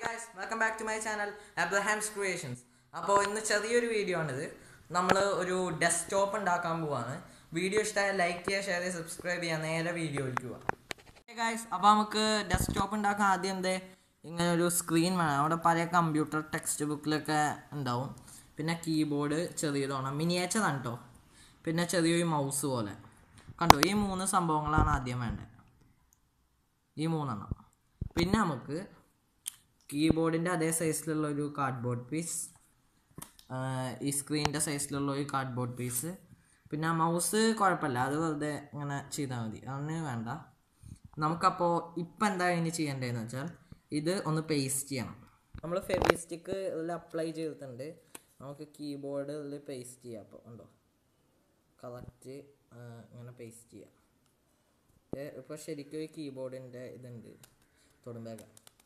guys, welcome back to my channel Abraham's Creations. അപ്പോൾ ഇന്ന് ചെറിയൊരു വീഡിയോ ആണിത്. നമ്മൾ ഒരു ഡെസ്ക്ടോപ്പ് ഉണ്ടാക്കാൻ പോവാണ്. വീഡിയോ ഇഷ്ടമായ ലൈക്ക് ചെയ്യുക, ഷെയർ ചെയ്യുക, സബ്സ്ക്രൈബ് ചെയ്യുക. നേരെ വീഡിയോയിലേക്ക് പോവാം. ഗൈസ്, അപ്പോൾ നമുക്ക് ഡെസ്ക്ടോപ്പ് ഉണ്ടാക്കാൻ ആദ്യം ഇങ്ങനെ ഒരു സ്ക്രീൻ വേണം. അവിടെ പല കമ്പ്യൂട്ടർ ടെക്സ്റ്റ് ബുക്കിലൊക്കെ ഉണ്ടാവും. പിന്നെ കീബോർഡ് ചെറിയതാണ്, മിനിയേച്ചറാണ് കേട്ടോ. പിന്നെ ചെറിയൊരു മൗസ് പോലെ കണ്ടോ. ഈ 3 സംഭവങ്ങളാണ് ആദ്യം വേണ്ടത്, ഈ 3 പിന്നെ നമുക്ക് കീബോർഡിൻ്റെ അതേ സൈസിലുള്ള ഒരു കാർഡ്ബോർഡ് പീസ്, ഈ സ്ക്രീനിൻ്റെ സൈസിലുള്ള ഒരു കാർഡ്ബോർഡ് പീസ്. പിന്നെ മൗസ് കുഴപ്പമില്ല, അത് വെറുതെ ഇങ്ങനെ ചെയ്താൽ മതി, അതൊന്നും വേണ്ട. നമുക്കപ്പോൾ ഇപ്പം എന്താ ഇനി ചെയ്യേണ്ടതെന്ന് വെച്ചാൽ ഇത് ഒന്ന് പേസ്റ്റ് ചെയ്യണം. നമ്മൾ ഫെവിസ്റ്റിക്ക് ഇതിൽ അപ്ലൈ ചെയ്തിട്ടുണ്ട്. നമുക്ക് കീബോർഡ് ഇതിൽ പേസ്റ്റ് ചെയ്യാം. അപ്പോൾ ഉണ്ടോ, കറക്റ്റ് ഇങ്ങനെ പേസ്റ്റ് ചെയ്യാം. ഇപ്പോൾ ശരിക്കും ഈ കീബോർഡിൻ്റെ ഇതുണ്ട് തൊടുമ്പേക്ക.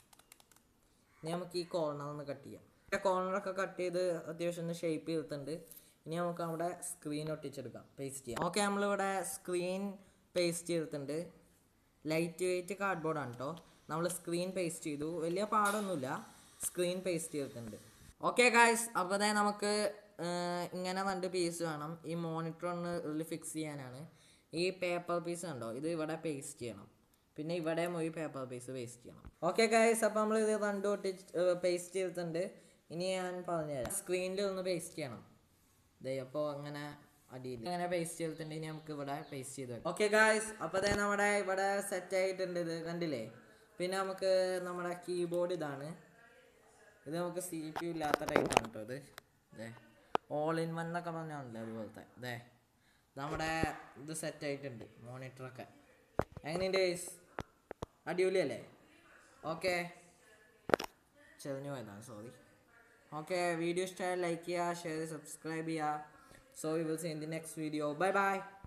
ഇനി നമുക്ക് ഈ കോർണർ ഒന്ന് കട്ട് ചെയ്യാം. കോർണറൊക്കെ കട്ട് ചെയ്ത് അത്യാവശ്യം ഒന്ന് ഷേപ്പ് ചെയ്തിട്ടുണ്ട്. ഇനി നമുക്ക് അവിടെ സ്ക്രീൻ ഒട്ടിച്ചെടുക്കാം, പേസ്റ്റ് ചെയ്യാം. ഓക്കെ, നമ്മളിവിടെ സ്ക്രീൻ പേസ്റ്റ് ചെയ്തിട്ടുണ്ട്. ലൈറ്റ് വെയ്റ്റ് കാർഡ്ബോർഡാണ് കേട്ടോ. നമ്മൾ സ്ക്രീൻ പേസ്റ്റ് ചെയ്തു, വലിയ പാടൊന്നുമില്ല. സ്ക്രീൻ പേസ്റ്റ് ചെയ്തിട്ടുണ്ട്. ഓക്കെ ഗായ്സ്, അപ്പോൾ നമുക്ക് ഇങ്ങനെ 2 പീസ് വേണം. ഈ മോണിറ്റർ ഒന്ന് ഇതിൽ ഫിക്സ് ചെയ്യാനാണ്. ഈ പേപ്പർ പീസ് കണ്ടോ, ഇത് ഇവിടെ പേസ്റ്റ് ചെയ്യണം. പിന്നെ ഇവിടെ ഒരു പേപ്പർ പീസ് പേസ്റ്റ് ചെയ്യണം. ഓക്കെ ഗൈസ്, അപ്പോൾ നമ്മൾ ഇത് 2 പേസ്റ്റ് ചെയ്തിട്ടുണ്ട്. ഇനി ഞാൻ പറഞ്ഞുതരാം. സ്ക്രീനിൽ ഒന്ന് പേസ്റ്റ് ചെയ്യണം. അപ്പോൾ അങ്ങനെ അടിയിൽ അങ്ങനെ പേസ്റ്റ് ചെയ്തിട്ടുണ്ട്. ഇനി നമുക്ക് ഇവിടെ പേസ്റ്റ് ചെയ്ത് വെക്കാം. ഓക്കെ ഗൈസ്, അപ്പോൾ നമ്മുടെ ഇവിടെ സെറ്റ് ആയിട്ടുണ്ട്. ഇത് കണ്ടില്ലേ. പിന്നെ നമുക്ക് നമ്മുടെ കീബോർഡ് ഇതാണ്. ഇത് നമുക്ക് CPU ഇല്ലാത്ത ടൈപ്പാണ് കേട്ടോ. ഇത് ഓൾ ഇൻ വൺ എന്നൊക്കെ പറഞ്ഞാണല്ലോ അതുപോലത്തെ. നമ്മുടെ ഇത് സെറ്റ് ആയിട്ടുണ്ട്. മോണിറ്ററൊക്കെ എങ്ങനെയുണ്ട് ഗൈസ്, അടിപൊളിയല്ലേ? ഓക്കെ, ചെറിഞ്ഞു പോയതാണ്, സോറി. ഓക്കെ, വീഡിയോ ഇഷ്ടമായാൽ ലൈക്ക് ചെയ്യുക, ഷെയർ ചെയ്യുക, സബ്സ്ക്രൈബ് ചെയ്യുക. So we will see in the next video. Bye by.